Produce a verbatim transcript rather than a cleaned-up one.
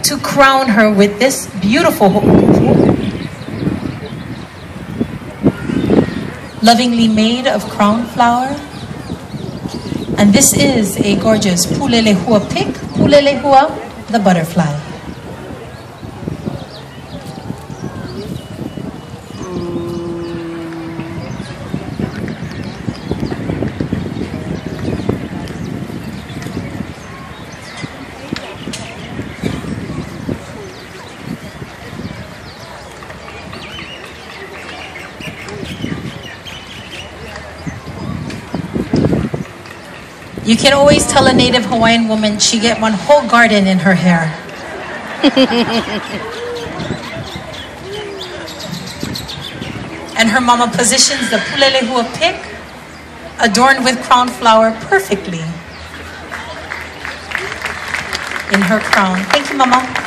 to crown her with this beautiful ho'opu'u, lovingly made of crown flower. And this is a gorgeous pulelehua pick, pulelehua, the butterfly. You can always tell a native Hawaiian woman she get one whole garden in her hair. And her mama positions the pulelehua pick, adorned with crown flower, perfectly in her crown. Thank you, Mama.